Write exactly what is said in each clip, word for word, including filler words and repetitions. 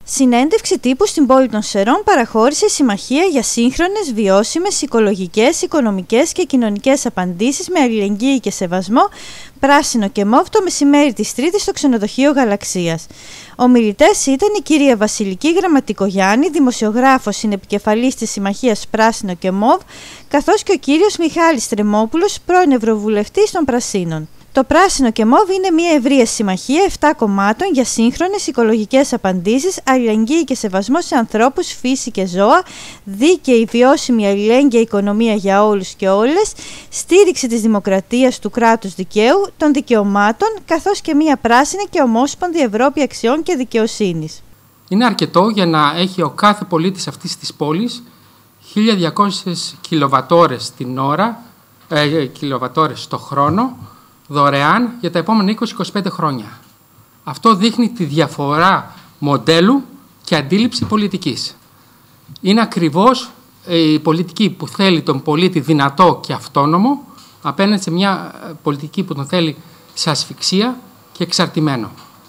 Συνέντευξη τύπου στην πόλη των Σερών παραχώρησε η Συμμαχία για σύγχρονες, βιώσιμες, οικολογικές, οικονομικές και κοινωνικές απαντήσεις με αλληλεγγύη και σεβασμό, πράσινο και μόβ το μεσημέρι της Τρίτης στο ξενοδοχείο Γαλαξίας. Ομιλητές ήταν η κυρία Βασιλική Γραμματικογιάννη, δημοσιογράφος, συνεπικεφαλής της Συμμαχίας Πράσινο και Μόβ, καθώς και ο κύριος Μιχάλης Τρεμόπουλος, πρώην Ευρωβουλευτής των Πρασίνων. Το Πράσινο και Μόβ είναι μια ευρεία συμμαχία επτά κομμάτων για σύγχρονες οικολογικές απαντήσεις, αλληλεγγύη και σεβασμό σε ανθρώπους, φύση και ζώα, δίκαιη, βιώσιμη, αλληλέγγυα οικονομία για όλους και όλες, στήριξη της δημοκρατίας, του κράτους δικαίου, των δικαιωμάτων, καθώς και μια πράσινη και ομόσπονδη Ευρώπη αξιών και δικαιοσύνης. Είναι αρκετό για να έχει ο κάθε πολίτης αυτής της πόλης χίλια διακόσιες κιλοβατόρες την ώρα, ε, κιλοβατόρες το χρόνο, δωρεάν για τα επόμενα είκοσι με είκοσι πέντε χρόνια. Αυτό δείχνει τη διαφορά μοντέλου και αντίληψη πολιτικής. Είναι ακριβώς η πολιτική που θέλει τον πολίτη δυνατό και αυτόνομο απέναντι σε μια πολιτική που τον θέλει σε ασφυξία και εξαρτημένο.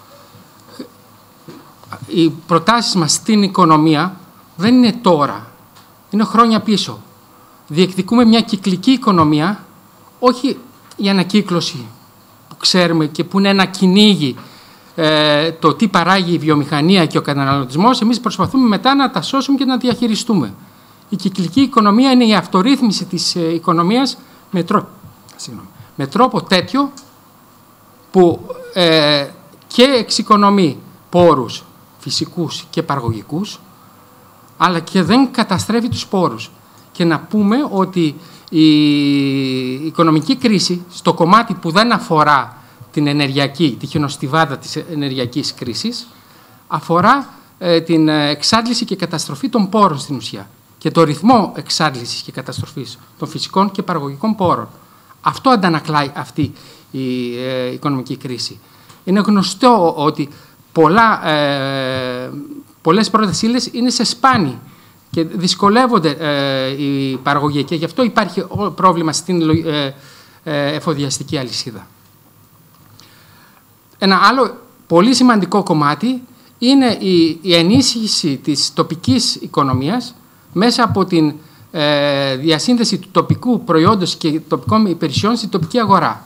Οι προτάσεις μας στην οικονομία δεν είναι τώρα, είναι χρόνια πίσω. Διεκδικούμε μια κυκλική οικονομία, όχι η ανακύκλωση που ξέρουμε και που είναι ένα κυνήγι ε, το τι παράγει η βιομηχανία και ο καταναλωτισμός, εμείς προσπαθούμε μετά να τα σώσουμε και να διαχειριστούμε. Η κυκλική οικονομία είναι η αυτορύθμιση της ε, οικονομίας με, τρό... με τρόπο τέτοιο που ε, και εξοικονομεί πόρους φυσικούς και παραγωγικούς, αλλά και δεν καταστρέφει τους πόρους. Και να πούμε ότι η οικονομική κρίση στο κομμάτι που δεν αφορά την ενεργειακή, τη χιονοστιβάδα της ενεργειακής κρίσης, αφορά ε, την εξάντληση και καταστροφή των πόρων στην ουσία και το ρυθμό εξάντλησης και καταστροφής των φυσικών και παραγωγικών πόρων. Αυτό αντανακλάει αυτή η ε, οικονομική κρίση. Είναι γνωστό ότι πολλά, ε, πολλές πρώτες ύλες είναι σε σπάνι και δυσκολεύονται ε, οι παραγωγοί και γι' αυτό υπάρχει πρόβλημα στην ε, ε, εφοδιαστική αλυσίδα. Ένα άλλο πολύ σημαντικό κομμάτι είναι η, η ενίσχυση της τοπικής οικονομίας μέσα από την ε, διασύνδεση του τοπικού προϊόντος και τοπικών υπηρεσιών στην τοπική αγορά.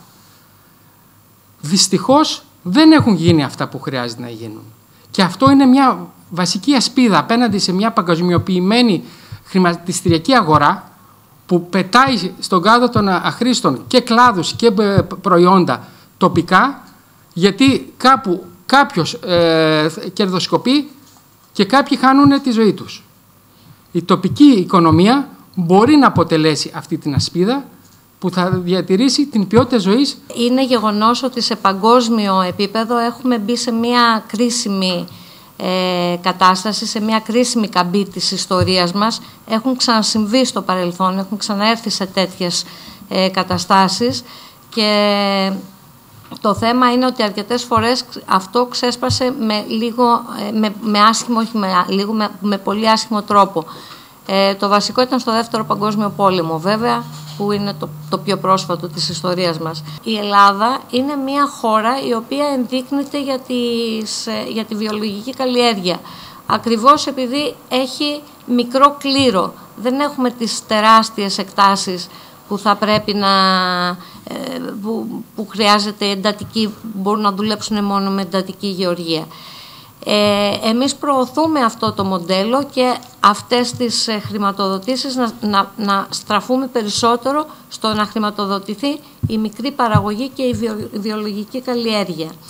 Δυστυχώς δεν έχουν γίνει αυτά που χρειάζεται να γίνουν. Και αυτό είναι μια βασική ασπίδα απέναντι σε μια παγκοσμιοποιημένη χρηματιστηριακή αγορά που πετάει στον κάδο των αχρήστων και κλάδους και προϊόντα τοπικά, γιατί κάπου κάποιος ε, κερδοσκοπεί και κάποιοι χάνουν τη ζωή τους. Η τοπική οικονομία μπορεί να αποτελέσει αυτή την ασπίδα που θα διατηρήσει την ποιότητα ζωής. Είναι γεγονός ότι σε παγκόσμιο επίπεδο έχουμε μπει σε μια κρίσιμη ε, κατάσταση, σε μια κρίσιμη καμπή της ιστορίας μας. Έχουν ξανασυμβεί στο παρελθόν, έχουν ξαναέρθει σε τέτοιες ε, καταστάσεις και το θέμα είναι ότι αρκετές φορές αυτό ξέσπασε με, λίγο, με, με άσχημο, όχι με, λίγο, με, με πολύ άσχημο τρόπο. Ε, το βασικό ήταν στο Δεύτερο Παγκόσμιο Πόλεμο, βέβαια, που είναι το, το πιο πρόσφατο της ιστορίας μας. Η Ελλάδα είναι μια χώρα η οποία ενδείκνυται για, τις, για τη βιολογική καλλιέργεια. Ακριβώς επειδή έχει μικρό κλήρο, δεν έχουμε τις τεράστιες εκτάσεις που θα πρέπει να, που, που χρειάζεται εντατική, μπορούν να δουλέψουν μόνο με εντατική γεωργία. Ε, εμείς προωθούμε αυτό το μοντέλο και αυτές τις χρηματοδοτήσεις να, να, να στραφούμε περισσότερο στο να χρηματοδοτηθεί η μικρή παραγωγή και η βιο, βιολογική καλλιέργεια.